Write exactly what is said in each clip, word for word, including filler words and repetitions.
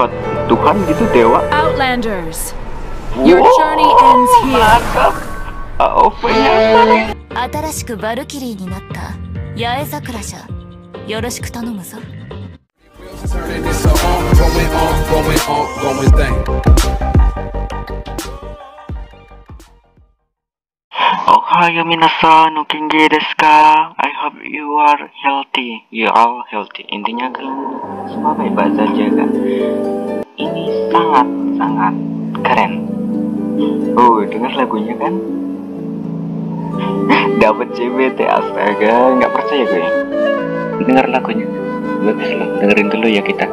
God, Tuhan gitu, dewa. Outlanders, your journey ends here. Mantap. A O V-nya. 新しくバルキリーになった八重桜じゃよろしく頼むぞ。 Ohayo minasan, o genki desu ka? I hope you are healthy. You all healthy. Intinya kalian semua baik-baik saja kan? Ini sangat sangat keren. Oh, dengar lagunya kan? Dapat C B T, astaga, nggak percaya gue. Dengar lagunya, bagus loh. Dengerin dulu ya kita.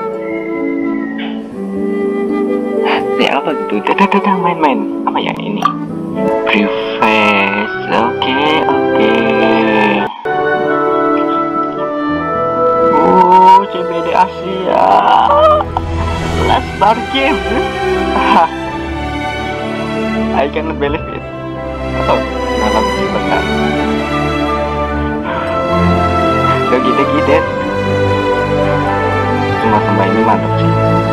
Ya apa gitu? Dadah-dadah main-main. Apa ya ini? Preface, oke oke. Oh, C B D Asia. Let's start game. I can't believe it. Oh, malam sebentar. Dogi-dogi deh. Sumpah-sumpah ini mantap sih.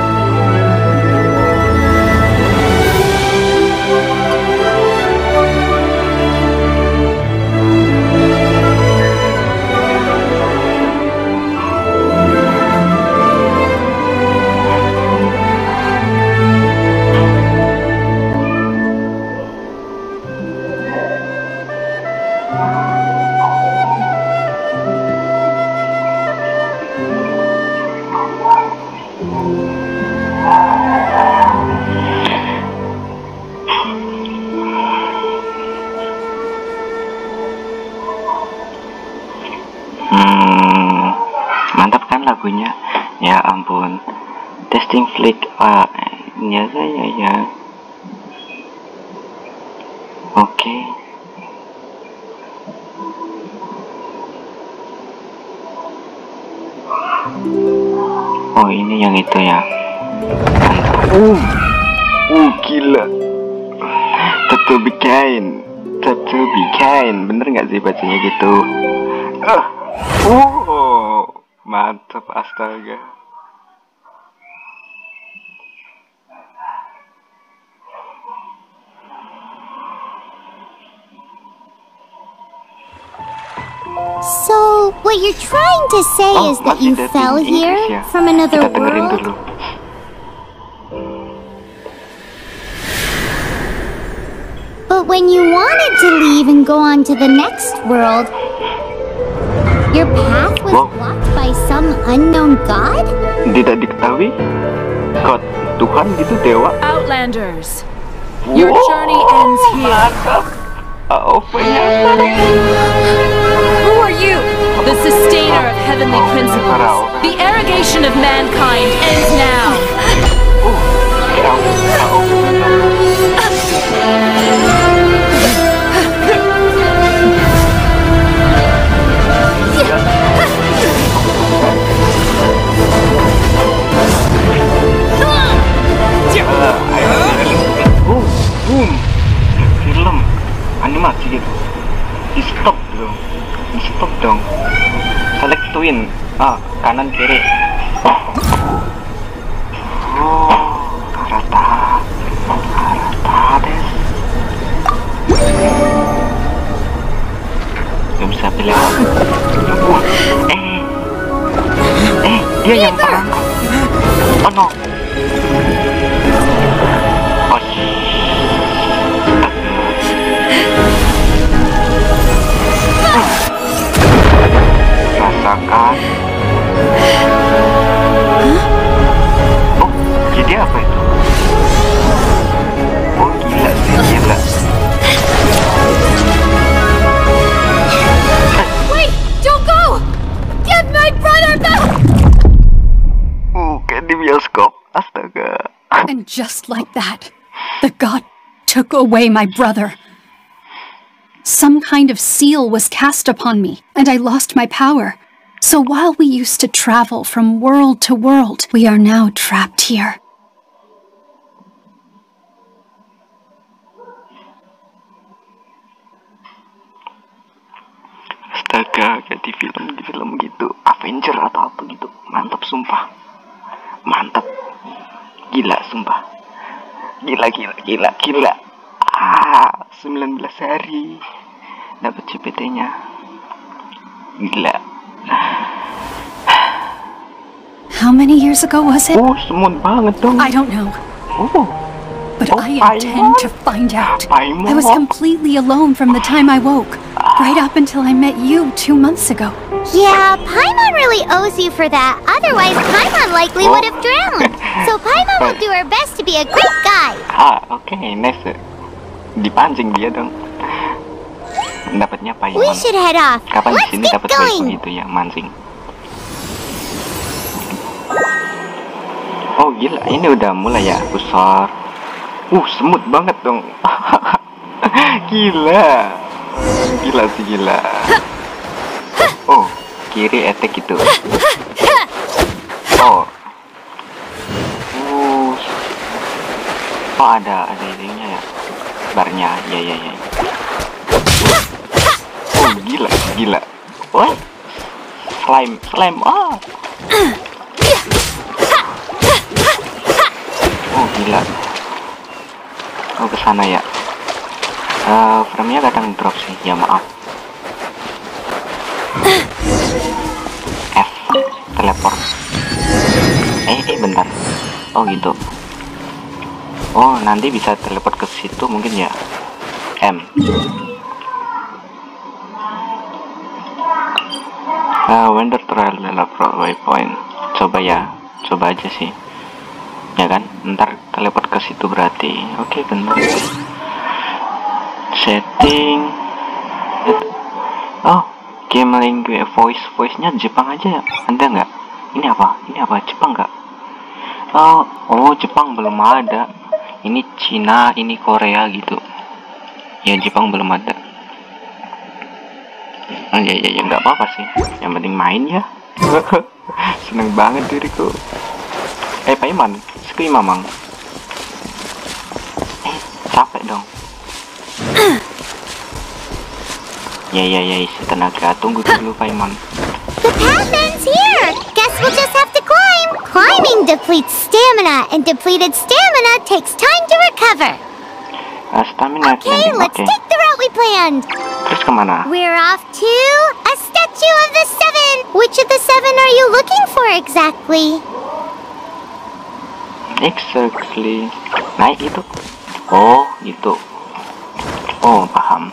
Hmm, mantap kan lagunya? Ya ampun, testing flick, ah, ya saya ya. Oke. Oh ini yang itu ya. Mantap. Uh, uh gila. Tattoo be kind, tattoo be kind. Bener nggak sih bacanya gitu? Ah. Uh, mantap, astaga. So, what you're trying to say Oh, is that masih you dating fell Inggris here ya? from another Kita dengerin world? dulu. But when you wanted to leave and go on to the next world, your path was Wow. blocked by some unknown god? Tidak diketahui? God, Tuhan gitu, dewa. Outlanders, your Wow, journey ends here. Mantap. A O V-nya. Who are you? The sustainer of heavenly principles. The arrogation of mankind ends now. Uh, kayak A O V. Oh, boom. Film animasi gitu. Di stop dong. Di stop dong. Select twin. Ah, kanan kiri. Oh, Karata. Karata des. Gak bisa pilih apa. Uh, eh. Eh, dia yang perang. Oh no. Oh, rasakan. Oh, jadi apa itu? Oh, gila sih, gila. Wait! Don't go! Give my brother back! Uh, kayak di bioskop. Astaga. And just like that, the god took away my brother. Some kind of seal was cast upon me, and I lost my power. So while we used to travel from world to world, we are now trapped here. Astaga, kayak di film di film gitu, Avenger atau apa gitu. Mantap sumpah. Mantap. Gila, sumpah. Gila, gila, gila, gila. Ah, sembilan belas hari dapat C P T-nya. Gila. How many years ago was it? Oh, semut banget dong. I don't know. Oh. But Oh, I Paimon. intend to find out. Paimon. I was completely alone from the time I woke, right up until I met you two months ago. Yeah, Paimon really owes you for that. Otherwise, Paimon likely Oh. would have drowned. So Paimon will do her best to be a great guy. Ah, oke, okay, nice. Dipancing dia dong. Dapatnya Paimon. We should head off. Kapan di Let's sini get dapat Paimon going. itu yang mancing? Oh gila, ini udah mulai ya besar. Uh, semut banget dong. Gila. Gila sih gila. Oh, kiri attack itu. Oh. Uh. Oh, ada ada ininya ya. Barnya. Ya ya ya. Oh, gila, gila. Wah. Slime, slime. Ah. Oh, gila. Oh, kesana ya. Uh, frame-nya kadang drop sih. Ya maaf. F. Teleport. Eh, eh, bentar. Oh, gitu. Oh, nanti bisa teleport ke situ mungkin ya. M. Uh, Wonder Trial Developer Waypoint. Coba ya. Coba aja sih. Ya kan, ntar teleport ke situ berarti. Oke, benar. Setting. Oh, game language voice voice nya Jepang aja ya. Ada nggak? Ini apa? Ini apa? Jepang nggak? Oh, oh Jepang belum ada. Ini Cina, ini Korea gitu. Ya Jepang belum ada. Oh, ya ya ya nggak apa-apa sih. Yang penting main ya. Seneng banget diriku. Eh, Paimon, skui mamang. Eh, capek dong. Ya, ya, ya, isi tenaga. Tunggu dulu, Paimon. The path ends here. Guess we'll just have to climb. Climbing depletes stamina, and depleted stamina takes time to recover. Uh, stamina Okay, cleansing, let's oke. take the route we planned. Terus kemana? We're off to a statue of the seven. Which of the seven are you looking for exactly? Exactly. Naik itu. Oh, gitu. Oh, paham.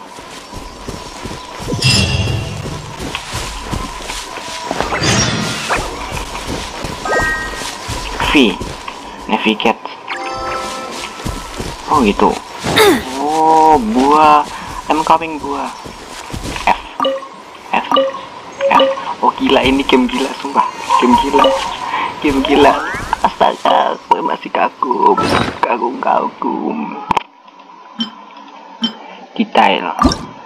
V. Navigate. Oh, gitu. Oh, buah. I'm coming buah. F. F. F. Oh, gila, ini game gila, sumpah. Game gila. Game gila. Astaga, gue masih kagum, kagum-kagum. Detail.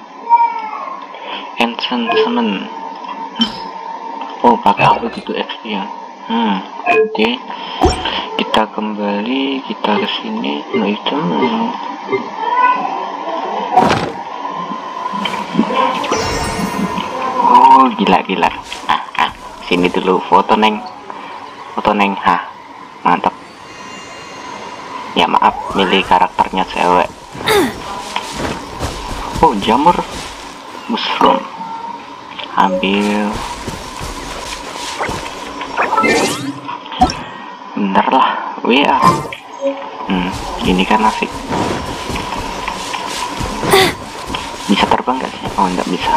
Enchantment. Oh, pakai apa gitu X P ya? Hmm, oke. Okay. Kita kembali, kita ke sini. No item. Oh, gila-gila. Ah, ah. Sini dulu foto neng. Foto neng. Hah. Mantap. Ya maaf, milih karakternya cewek. Oh, jamur mushroom. Ambil. Bentar lah, wia. Hmm, ini kan asik. Bisa terbang gak sih? Oh, enggak bisa.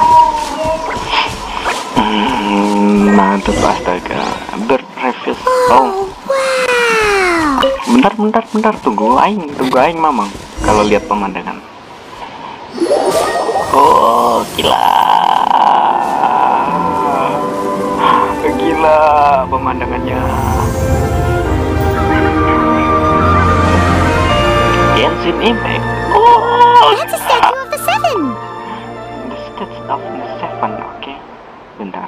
Hmm, mantap, astaga. Bird reviews. Oh. Bentar, bentar, bentar, tunggu aing, tunggu aing mamang. Kalau lihat pemandangan. Oh, gila. Gila pemandangannya. Genshin Impact. Oh, That's a statue of the seven. The statue of the seven. Oke, okay. Bentar.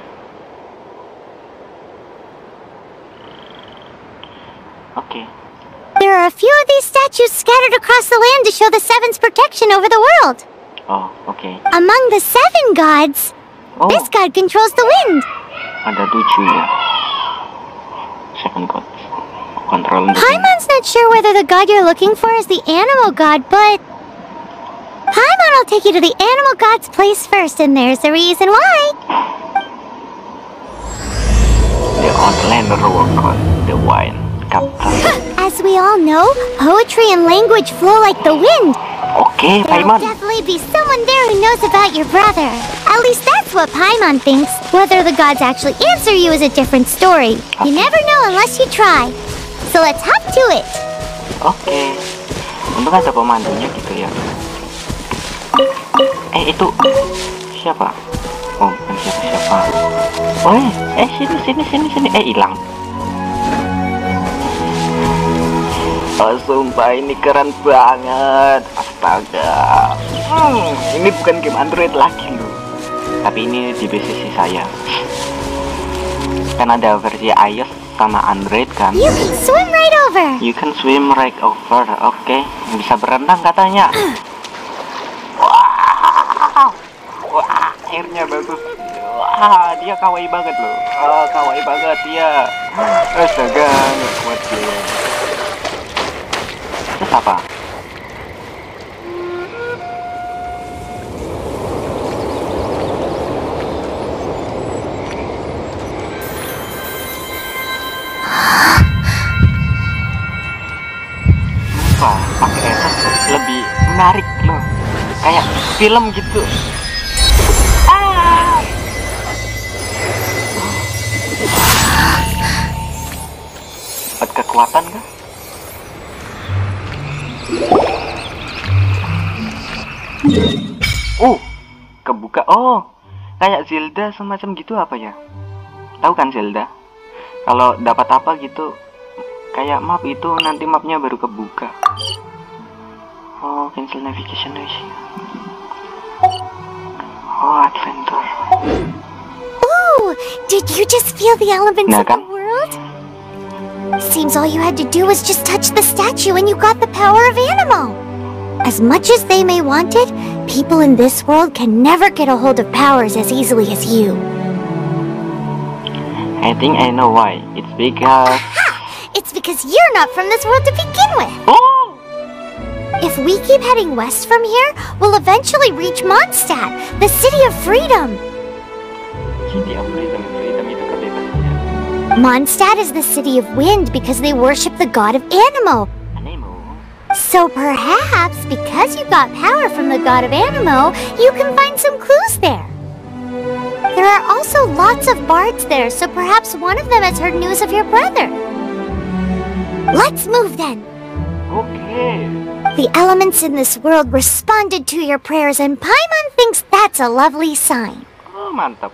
Oke. Okay. There are a few of these statues scattered across the land to show the Seven's protection over the world. Oh, oke. Okay. Among the seven gods, Oh, this god controls the wind. ada tujuh ya. Seven gods. kontrol untuk ini. Paimon's not sure whether the god you're looking for is the animal god, but Paimon will take you to the animal god's place first, and there's the reason why. The Outlander World, the wine captain. As we all know, poetry and language flow like the wind. Okay, There'll Paimon. definitely be someone there who knows about your brother. At least that's what Paimon thinks. Whether the gods actually answer you is a different story. You never know unless you try. So let's hop to it. Oke, untung ada pemandunya gitu ya. Eh itu siapa? Oh bukan siapa-siapa. Oh eh sini sini sini sini eh hilang. Oh sumpah ini keren banget. Astaga. Hmm, ini bukan game Android lagi loh. Tapi ini di P C saya. Kan ada versi iOS sama Android kan. You can swim right over. You can swim right over. Oke, okay. Bisa berenang katanya. Wah, wah, airnya bagus. Wah, dia kawaii banget loh. Oh, kawaii banget dia. Astaga, nggak kuat dia. Terus apa? Wah, pakai headset lebih menarik loh, kayak film gitu. Ah! Dapat kekuatan kah? Oh, kebuka. Oh, kayak Zelda semacam gitu apa ya? Tahu kan Zelda? Kalau dapat apa gitu, kayak map itu nanti mapnya baru kebuka. Oh, cancel navigation guys. Oh, adventure. Ooh, did you just feel the elements Nah, of the kan? world? Seems all you had to do was just touch the statue and you got the power of Anemo. As much as they may want it, people in this world can never get a hold of powers as easily as you. I think I know why. It's because... It's because you're not from this world to begin with. Oh! If we keep heading west from here, we'll eventually reach Mondstadt, the city of freedom. City of Freedom, Freedom itu kebebasan. Mondstadt is the city of wind because they worship the god of Anemo. Anemo. So perhaps, because you got power from the god of Anemo, you can find some clues there. There are also lots of bards there, so perhaps one of them has heard news of your brother. Let's move then. Okay. The elements in this world responded to your prayers, and Paimon thinks that's a lovely sign. Oh, mantap.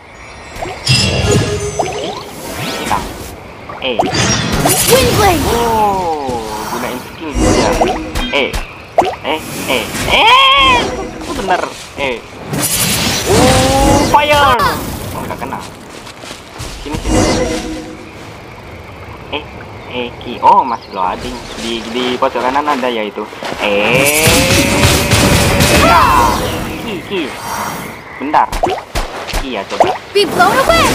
Kita. Eh. Windblade! Oh, gunain skill dia. Eh. Eh, eh. Eh. Itu bener. Eh. Oh, fire. Oh, enggak kena. Sini sini. Eh. Eh, ki. Oh, masih loading. Di di pojok kanan ada ya itu. Eh. Ya. Ki, ki. Bentar. Iya, coba. Be blown away!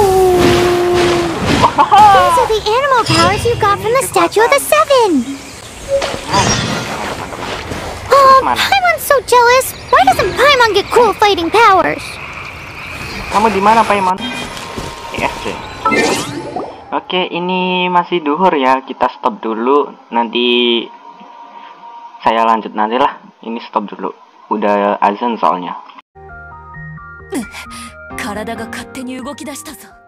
These are the animal powers you got from the Statue of the Seven! Oh, Paimon's so jealous! Why doesn't Paimon get cool fighting powers? Kamu di mana, Paimon? E S C. Oke, ini masih duhur ya. Kita stop dulu. Nanti saya lanjut nanti lah. Ini stop dulu. Udah azan soalnya. 体が勝手に動き出したぞ。